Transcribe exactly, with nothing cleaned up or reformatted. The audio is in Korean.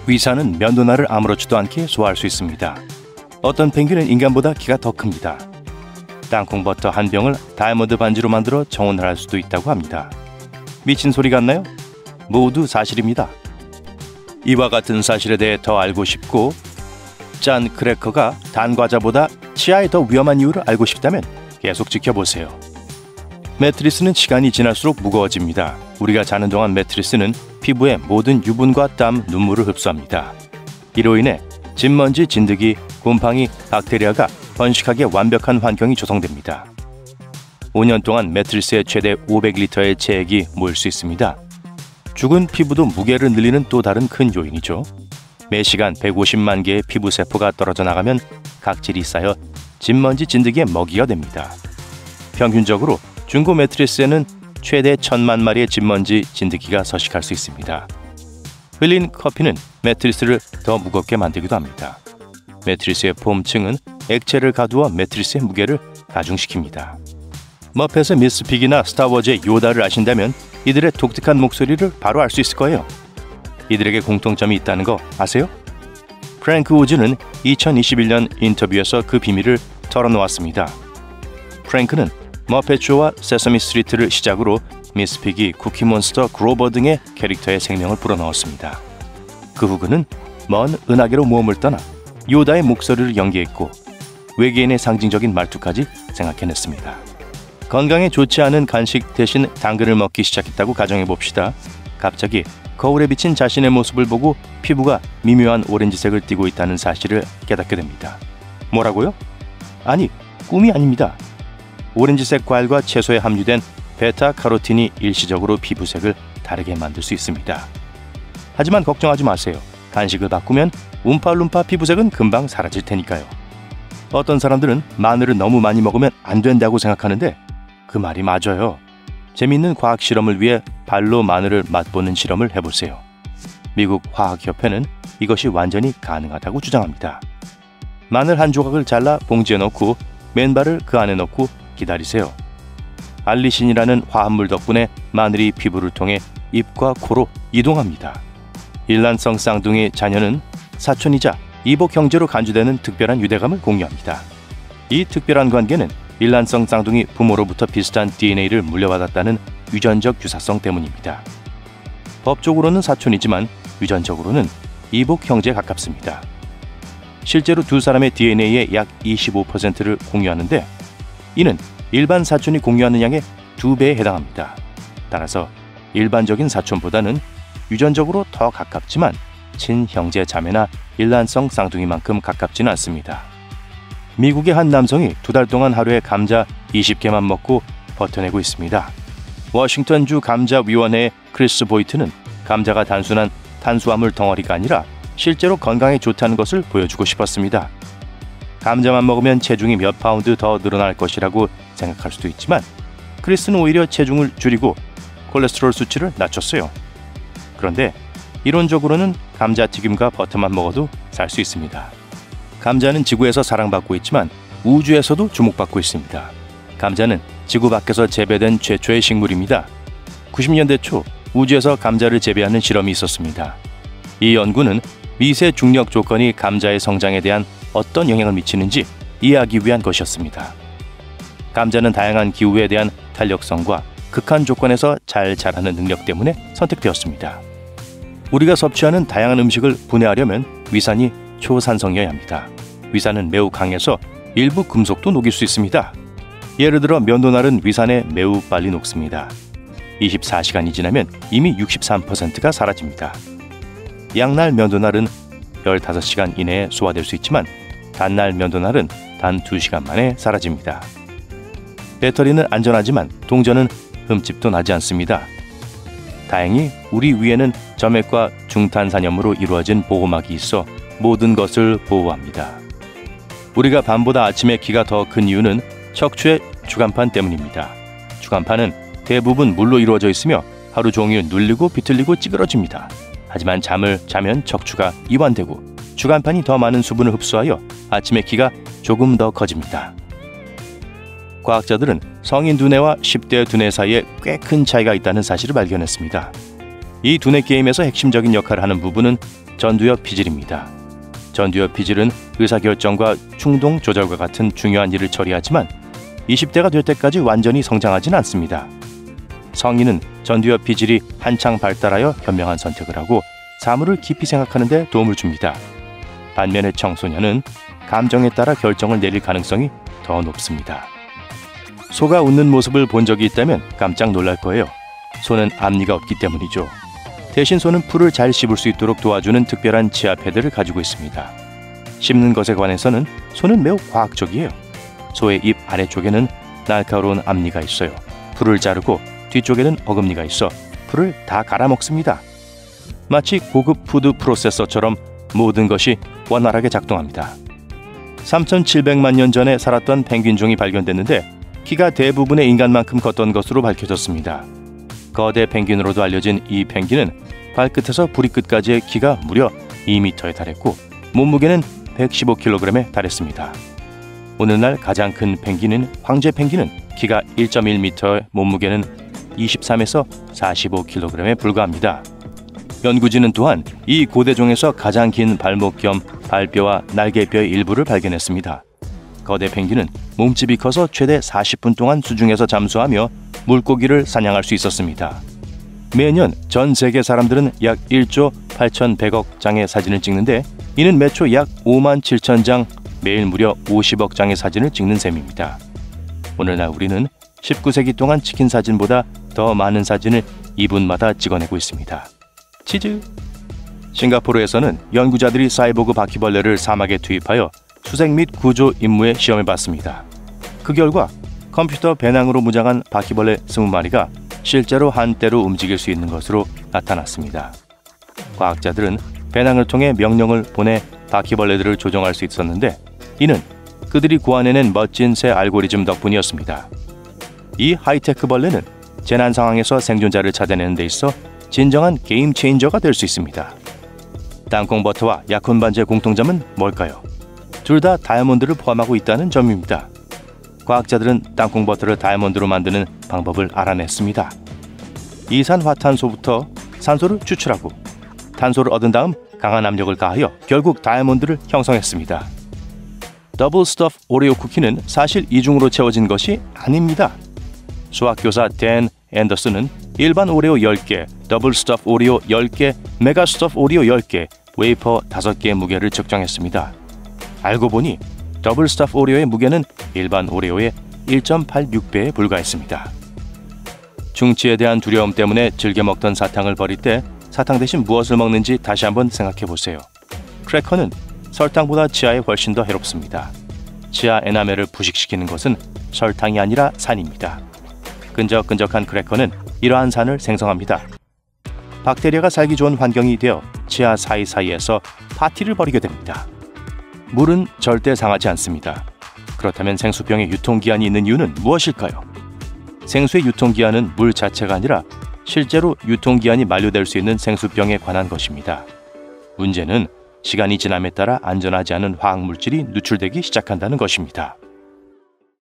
위산은 면도날을 아무렇지도 않게 소화할 수 있습니다. 어떤 펭귄은 인간보다 키가 더 큽니다. 땅콩 버터 한 병을 다이아몬드 반지로 만들어 정원을 할 수도 있다고 합니다. 미친 소리 같나요? 모두 사실입니다. 이와 같은 사실에 대해 더 알고 싶고 짠 크래커가 단 과자보다 치아에 더 위험한 이유를 알고 싶다면 계속 지켜보세요. 매트리스는 시간이 지날수록 무거워집니다. 우리가 자는 동안 매트리스는 피부의 모든 유분과 땀, 눈물을 흡수합니다. 이로 인해 진먼지, 진드기, 곰팡이, 박테리아가 번식하기에 완벽한 환경이 조성됩니다. 오 년 동안 매트리스에 최대 오백 리터의 체액이 모일 수 있습니다. 죽은 피부도 무게를 늘리는 또 다른 큰 요인이죠. 매시간 백오십만 개의 피부 세포가 떨어져 나가면 각질이 쌓여 진먼지, 진드기의 먹이가 됩니다. 평균적으로 중고 매트리스에는 최대 천만 마리의 진먼지, 진드기가 서식할 수 있습니다. 흘린 커피는 매트리스를 더 무겁게 만들기도 합니다. 매트리스의 폼층은 액체를 가두어 매트리스의 무게를 가중시킵니다. 머펫의 미스 픽이나 스타워즈의 요다를 아신다면 이들의 독특한 목소리를 바로 알 수 있을 거예요. 이들에게 공통점이 있다는 거 아세요? 프랭크 오즈는 이천이십일 년 인터뷰에서 그 비밀을 털어놓았습니다. 프랭크는 머펫 쇼와 세서미 스트리트를 시작으로 미스 픽이 쿠키몬스터, 그로버 등의 캐릭터의 생명을 불어넣었습니다. 그 후 그는 먼 은하계로 모험을 떠나 요다의 목소리를 연기했고 외계인의 상징적인 말투까지 생각해냈습니다. 건강에 좋지 않은 간식 대신 당근을 먹기 시작했다고 가정해봅시다. 갑자기 거울에 비친 자신의 모습을 보고 피부가 미묘한 오렌지색을 띠고 있다는 사실을 깨닫게 됩니다. 뭐라고요? 아니, 꿈이 아닙니다. 오렌지색 과일과 채소에 함유된 베타카로틴이 일시적으로 피부색을 다르게 만들 수 있습니다. 하지만 걱정하지 마세요. 간식을 바꾸면 움파룸파 피부색은 금방 사라질 테니까요. 어떤 사람들은 마늘을 너무 많이 먹으면 안 된다고 생각하는데 그 말이 맞아요. 재미있는 과학 실험을 위해 발로 마늘을 맛보는 실험을 해보세요. 미국 화학협회는 이것이 완전히 가능하다고 주장합니다. 마늘 한 조각을 잘라 봉지에 넣고 맨발을 그 안에 넣고 기다리세요. 알리신이라는 화합물 덕분에 마늘이 피부를 통해 입과 코로 이동합니다. 일란성 쌍둥이 자녀는 사촌이자 이복 형제로 간주되는 특별한 유대감을 공유합니다. 이 특별한 관계는 일란성 쌍둥이 부모로부터 비슷한 디엔에이를 물려받았다는 유전적 유사성 때문입니다. 법적으로는 사촌이지만 유전적으로는 이복 형제에 가깝습니다. 실제로 두 사람의 디엔에이의 약 이십오 퍼센트를 공유하는데 이는 일반 사촌이 공유하는 양의 두 배에 해당합니다. 따라서 일반적인 사촌보다는 유전적으로 더 가깝지만 친형제 자매나 일란성 쌍둥이만큼 가깝지는 않습니다. 미국의 한 남성이 두 달 동안 하루에 감자 이십 개만 먹고 버텨내고 있습니다. 워싱턴주 감자위원회의 크리스 보이트는 감자가 단순한 탄수화물 덩어리가 아니라 실제로 건강에 좋다는 것을 보여주고 싶었습니다. 감자만 먹으면 체중이 몇 파운드 더 늘어날 것이라고 생각할 수도 있지만 크리스는 오히려 체중을 줄이고 콜레스테롤 수치를 낮췄어요. 그런데 이론적으로는 감자튀김과 버터만 먹어도 살 수 있습니다. 감자는 지구에서 사랑받고 있지만 우주에서도 주목받고 있습니다. 감자는 지구 밖에서 재배된 최초의 식물입니다. 구십 년대 초 우주에서 감자를 재배하는 실험이 있었습니다. 이 연구는 미세 중력 조건이 감자의 성장에 대한 어떤 영향을 미치는지 이해하기 위한 것이었습니다. 감자는 다양한 기후에 대한 탄력성과 극한 조건에서 잘 자라는 능력 때문에 선택되었습니다. 우리가 섭취하는 다양한 음식을 분해하려면 위산이 초산성이어야 합니다. 위산은 매우 강해서 일부 금속도 녹일 수 있습니다. 예를 들어 면도날은 위산에 매우 빨리 녹습니다. 이십사 시간이 지나면 이미 육십삼 퍼센트가 사라집니다. 양날 면도날은 십오 시간 이내에 소화될 수 있지만 단날 면도날은 단 두 시간 만에 사라집니다. 배터리는 안전하지만 동전은 흠집도 나지 않습니다. 다행히 우리 위에는 점액과 중탄산염으로 이루어진 보호막이 있어 모든 것을 보호합니다. 우리가 밤보다 아침에 키가 더 큰 이유는 척추의 주간판 때문입니다. 주간판은 대부분 물로 이루어져 있으며 하루 종일 눌리고 비틀리고 찌그러집니다. 하지만 잠을 자면 척추가 이완되고 주간판이 더 많은 수분을 흡수하여 아침에 키가 조금 더 커집니다. 과학자들은 성인 두뇌와 십 대 두뇌 사이에 꽤 큰 차이가 있다는 사실을 발견했습니다. 이 두뇌 게임에서 핵심적인 역할을 하는 부분은 전두엽 피질입니다. 전두엽 피질은 의사결정과 충동 조절과 같은 중요한 일을 처리하지만 이십 대가 될 때까지 완전히 성장하진 않습니다. 성인은 전두엽 피질이 한창 발달하여 현명한 선택을 하고 사물을 깊이 생각하는 데 도움을 줍니다. 반면에 청소년은 감정에 따라 결정을 내릴 가능성이 더 높습니다. 소가 웃는 모습을 본 적이 있다면 깜짝 놀랄 거예요. 소는 앞니가 없기 때문이죠. 대신 소는 풀을 잘 씹을 수 있도록 도와주는 특별한 치아 패드를 가지고 있습니다. 씹는 것에 관해서는 소는 매우 과학적이에요. 소의 입 아래쪽에는 날카로운 앞니가 있어요. 풀을 자르고 뒤쪽에는 어금니가 있어 풀을 다 갈아먹습니다. 마치 고급 푸드 프로세서처럼 모든 것이 원활하게 작동합니다. 삼천칠백만 년 전에 살았던 펭귄종이 발견됐는데 키가 대부분의 인간만큼 컸던 것으로 밝혀졌습니다. 거대 펭귄으로도 알려진 이 펭귄은 발끝에서 부리끝까지의 키가 무려 이 미터에 달했고 몸무게는 백십오 킬로그램에 달했습니다. 오늘날 가장 큰 펭귄인 황제 펭귄은 키가 일 점 일 미터에 몸무게는 이십삼에서 사십오 킬로그램에 불과합니다. 연구진은 또한 이 고대종에서 가장 긴 발목 겸 발뼈와 날개뼈의 일부를 발견했습니다. 거대 펭귄은 몸집이 커서 최대 사십 분 동안 수중에서 잠수하며 물고기를 사냥할 수 있었습니다. 매년 전 세계 사람들은 약 일조 팔천백억 장의 사진을 찍는데 이는 매초 약 오만 칠천 장, 매일 무려 오십억 장의 사진을 찍는 셈입니다. 오늘날 우리는 십구 세기 동안 찍힌 사진보다 더 많은 사진을 이 분마다 찍어내고 있습니다. 치즈! 싱가포르에서는 연구자들이 사이보그 바퀴벌레를 사막에 투입하여 수색 및 구조 임무에 시험해봤습니다. 그 결과 컴퓨터 배낭으로 무장한 바퀴벌레 이십 마리가 실제로 한때로 움직일 수 있는 것으로 나타났습니다. 과학자들은 배낭을 통해 명령을 보내 바퀴벌레들을 조정할 수 있었는데 이는 그들이 고안해낸 멋진 새 알고리즘 덕분이었습니다. 이 하이테크 벌레는 재난 상황에서 생존자를 찾아내는 데 있어 진정한 게임 체인저가 될 수 있습니다. 땅콩버터와 약혼 반지의 공통점은 뭘까요? 둘 다 다이아몬드를 포함하고 있다는 점입니다. 과학자들은 땅콩버터를 다이아몬드로 만드는 방법을 알아냈습니다. 이산화탄소부터 산소를 추출하고 탄소를 얻은 다음 강한 압력을 가하여 결국 다이아몬드를 형성했습니다. 더블 스토프 오레오 쿠키는 사실 이중으로 채워진 것이 아닙니다. 수학교사 댄 앤더슨은 일반 오레오 열 개, 더블 스토프 오레오 열 개, 메가 스토프 오레오 열 개, 웨이퍼 다섯 개의 무게를 측정했습니다. 알고 보니 더블 스토프 오레오의 무게는 일반 오레오의 일 점 팔육 배에 불과했습니다. 충치에 대한 두려움 때문에 즐겨 먹던 사탕을 버릴 때 사탕 대신 무엇을 먹는지 다시 한번 생각해 보세요. 크래커는 설탕보다 치아에 훨씬 더 해롭습니다. 치아 에나멜을 부식시키는 것은 설탕이 아니라 산입니다. 끈적끈적한 크래커는 이러한 산을 생성합니다. 박테리아가 살기 좋은 환경이 되어 치아 사이사이에서 파티를 벌이게 됩니다. 물은 절대 상하지 않습니다. 그렇다면 생수병에 유통기한이 있는 이유는 무엇일까요? 생수의 유통기한은 물 자체가 아니라 실제로 유통기한이 만료될 수 있는 생수병에 관한 것입니다. 문제는 시간이 지남에 따라 안전하지 않은 화학물질이 누출되기 시작한다는 것입니다.